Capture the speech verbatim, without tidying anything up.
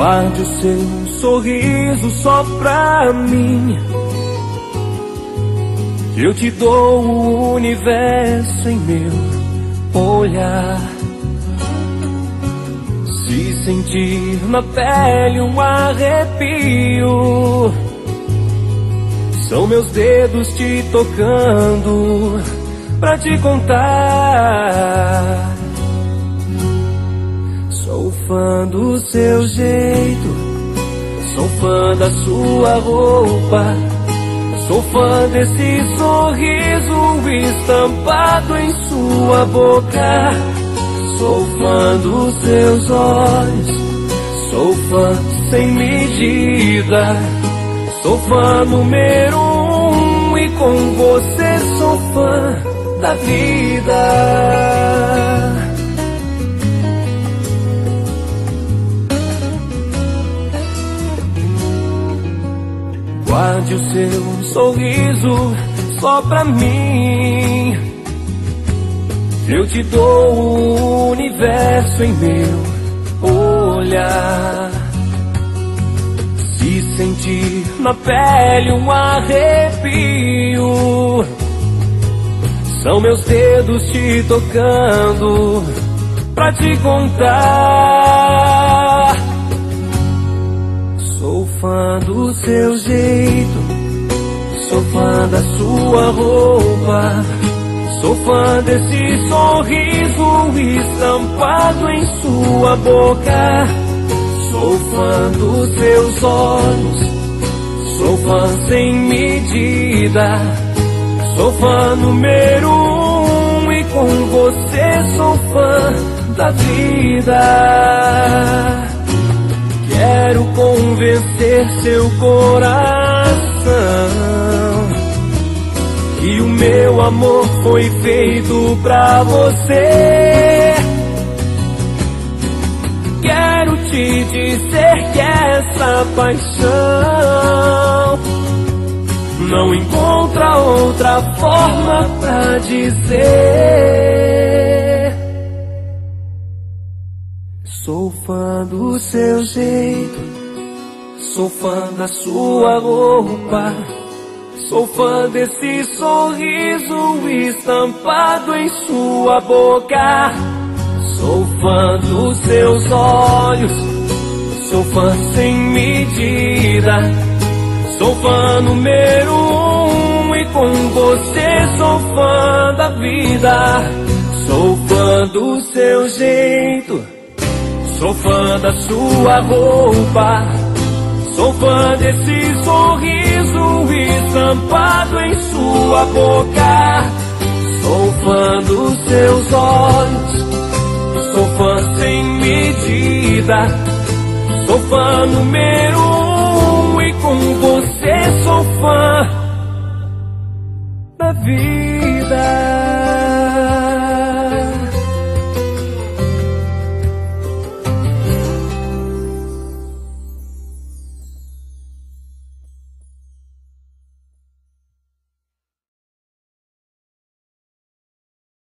Guarde o seu sorriso só pra mim. Eu te dou o universo em meu olhar. Se sentir na pele um arrepio, são meus dedos te tocando pra te contar. Sou fã do seu jeito, sou fã da sua roupa, sou fã desse sorriso estampado em sua boca. Sou fã dos seus olhos, sou fã sem medida, sou fã número um e com você sou fã da vida. Guarde o seu sorriso só pra mim. Eu te dou o universo em meu olhar. Se sentir na pele um arrepio, são meus dedos te tocando pra te contar. Sou fã do seu jeito, sou fã da sua roupa, sou fã desse sorriso estampado em sua boca. Sou fã dos seus olhos, sou fã sem medida, sou fã número um e com você sou fã da vida. Quero convencer seu coração que o meu amor foi feito pra você. Quero te dizer que essa paixão não encontra outra forma pra dizer. Sou fã do seu jeito, sou fã da sua roupa, sou fã desse sorriso estampado em sua boca. Sou fã dos seus olhos, sou fã sem medida, sou fã número um e com você sou fã da vida. Sou fã do seu jeito, sou fã da sua roupa, sou fã desse sorriso estampado em sua boca. Sou fã dos seus olhos, sou fã sem medida, sou fã número um e com você sou fã da vida.